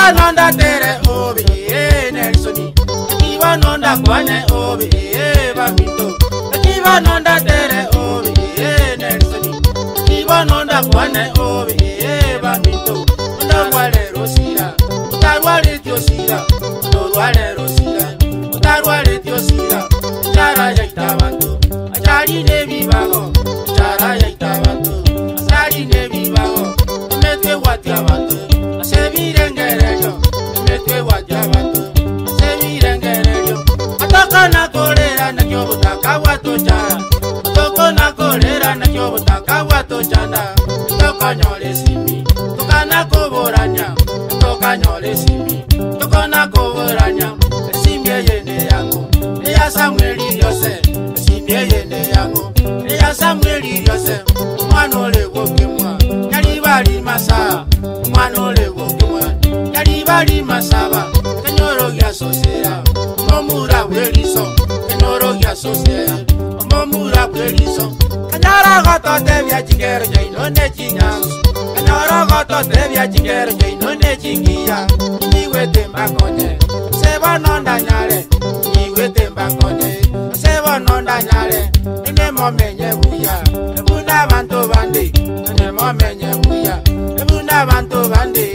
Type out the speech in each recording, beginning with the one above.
Kiva nonda tere obi Nelsoni. Kiva nonda kwane obi Bamito. Kiva nonda tere obi Nelsoni. Kiva nonda kwane obi Bamito. Ndawale rosira. Utarwale tiosira. Utarwale rosira. Utarwale tiosira. Chara ya itabanto. Achari ne vivago. Chara ya itabanto. Achari ne vivago. Metwe watiabanto. Sevirengereyo. Metwe watiabanto. Sevirengereyo. Ataka na kolera na kyobutaka watocha. Atoko na kolera na kyobutaka watochanda. Toka nyole simi. Toka na koboranya. Toka nyole simi. Toka na koboranya. Simi yene yangu. Ya Samueli Yose. Simi yene yangu. Ya Samueli Yose. Mwanole wokimwa. Yalibali masa. Mwanole wokimwa. Yalibali masaba. Kenyoro ya sosera. Momura weliso. Kenyoro ya sosera. Momura weliso. Kanyara goto tebya chingero jaino ne chinyangu. Kanyara goto tebya chingero jaino ne chingiya. Niwe temba konye. Seba nonda nyale. Niwe temba konye. Seba nonda nyale. Nene momenye buya. Ebuna bantu bandi. Nene momenye buya. Ebuna bantu bandi.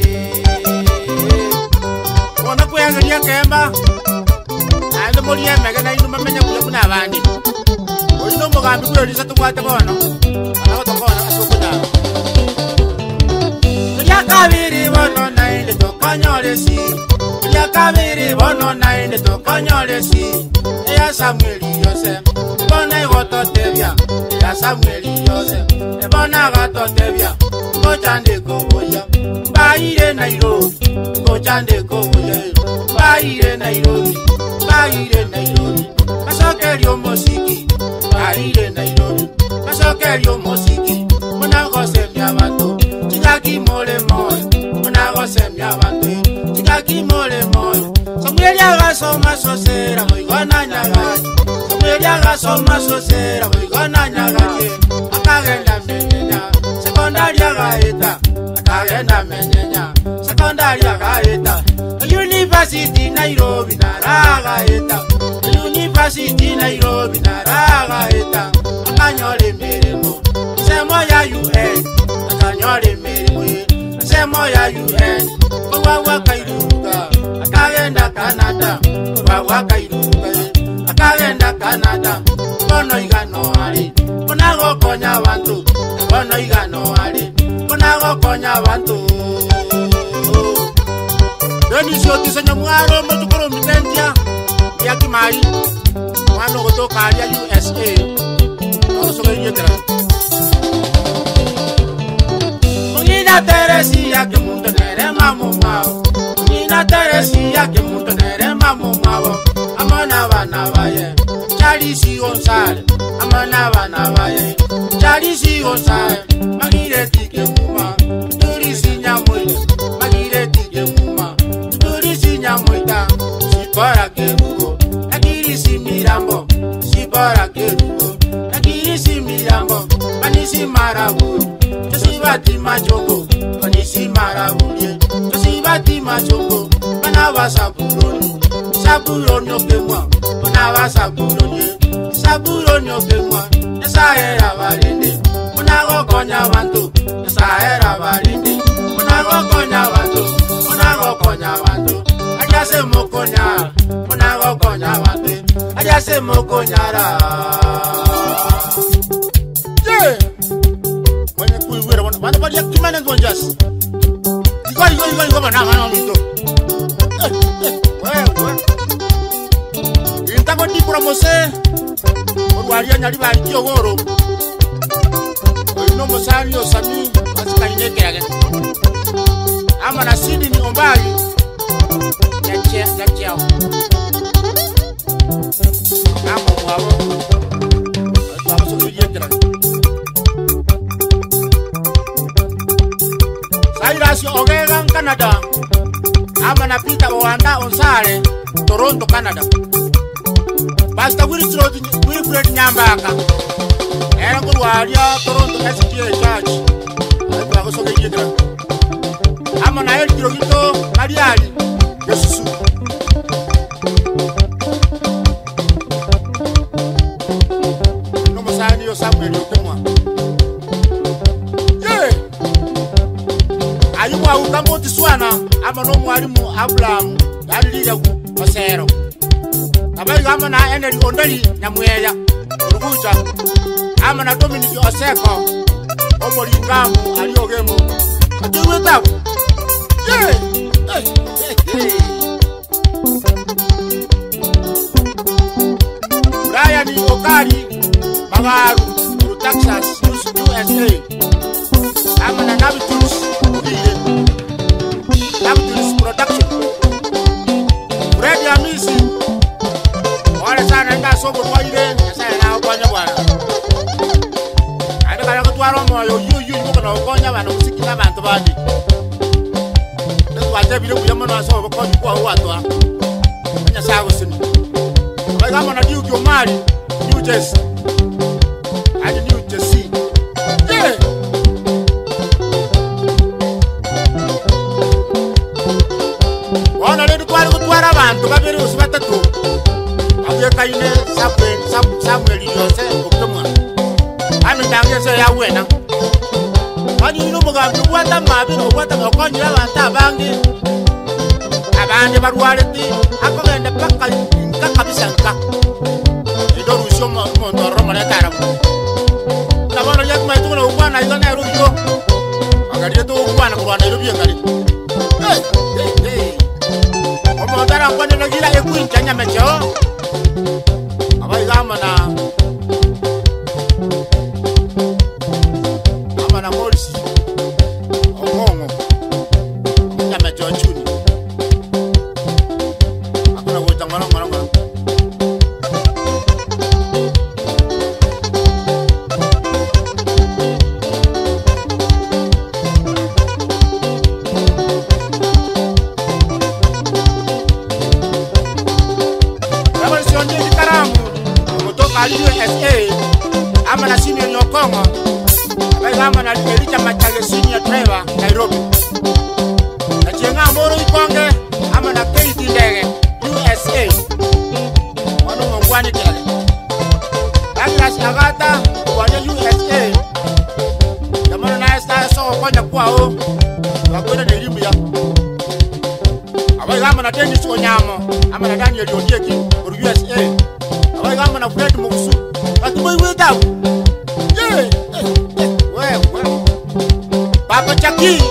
Wana kuyangalia kemba. Ando muriye megana inu momenye buya kuna bandi. Oino mugambi kuyo lisa tukwate kono. Ana tokona asukuna. Ya kabiri bono nainde tokonyole si. Ya kabiri bono nainde tokonyole si. Ya Samueli Yose. Bona goto tebya. Ya Samueli Yose. Bona goto tebya. Ngochande ko boya. Baire Nairobi. Ngochande ko boya. Baire Nairobi. Baire Nairobi. Kasokerio mosiki. Baire Nairobi. Kasokerio mosiki. Muna gose miabato. Chikaki mole moy. Muna gose miabato. Chikaki mole moy. Samueli agaso masosera. Moigona nyagaye. Samueli agaso masosera. Moigona nyagaye. Akagenda menyenya. Sekondaria gaeta. Akagenda menyenya. Sekondaria gaeta. University Nairobi naraga eta. University Nairobi naraga eta. Akanyole meremo. Semo ya UN. Akanyole meremo. Semo ya UN. Wawa kairuga. Akagenda Canada. Wawa kairuga. Akagenda Canada. Kono igano ali. Konago konya bantu. Kono igano ali. Konago konya bantu. Deni shoti sanya mwaro matukoro mitentia ya kimai mwano kutoka ya USA ono soka yetera Mungina teresi ya kemundo nere mamu mao Mungina teresi ya kemundo nere mamu mao Amana bana baye Charisi onsale Amana bana baye Charisi onsale Magire tike muma Turisi nyamwile Magire tike muma Moita, si para que hubo, aquí si mirambo, si para que hubo, aquí si mirambo, panisi marabu, yo soy bati machoco, panisi marabu, yo soy bati machoco, panaba sapuroni, sapuroni que moi, panaba sapuroni, sapuroni que moi, esa era valente, unago coña bantu, esa era valente, unago coña bantu, unago coña bantu. Ayase mokonya, unago konya wate. Ayase mokonyara. Yeah. When you pull with one, but you can manage one just. You go, bana mano mito. Well. Intako di promose. Waria nyali ba kio goro. No mosari osami, asika ineke age. Ama na sidi ni ombali. Jachao. Amo wao. Wao so yetera. Sairasi ogegan Canada. Ama na pita Rwanda onsare Toronto Canada. Basta Wilfred Nyambaka. Era ngurwaria Toronto SDA Church. Wao so yetera. ama na el kirogito mariali yesusu no mosani yo Samuel yotemwa ye ayuwa ukambo tiswana ama no mwalimu Abraham yalilija osero abai ama na eneli ondali nyamweya urugucha ama na Dominic Oseko omolingamu aliogemo atiweta ye Brian Okari Magaru Texas USA ama na Navitus Production Fred Amisi wale sana nda soko kwa ile sasa na okonya bwana ade kala kutwaro moyo yuyu yuko na okonya bana musikira abantu bandi ndo bile kuyama na so okonya kwa watwa nya sago sini kama na Duke Omari New Jersey and New Jersey yeah wana ledu kutwara abantu babiri usibatatu abuye kayine Samuel yose okutomwa ami ndange se yawena ani ino mugambi kwata mabiro kwata okonyira abantu abandi barwale ti akogenda paka nka kabisa nka idoru shoma mondo romale tarabu nabano yak mai tuno ukwana ida na rujo agari to ukwana ko na rubi ngari omo dara kwani na gira ekuinja nyame chao abai gama na morsi omongo nyame chao chuni akuna goita ngara USA ama na senior Nyokongo ama na Elija Machage senior driver Nairobi na chenga moro ikonge ama na KT ndege USA wano mongwani tele Douglas Agata kwa USA jamano na esta so konya kwao wakwenda na elimu ya abai ama na Dennis Onyamo ama na Daniel Odieki kwa USA abai gama na Fred Mukusu atubai weta ye we Papa Chaki